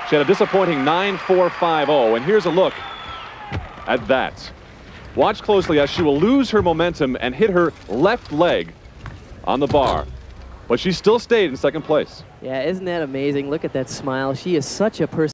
She had a disappointing 9.450, and here's a look at that. Watch closely as she will lose her momentum and hit her left leg on the bar. But she still stayed in second place. Yeah, isn't that amazing? Look at that smile. She is such a person.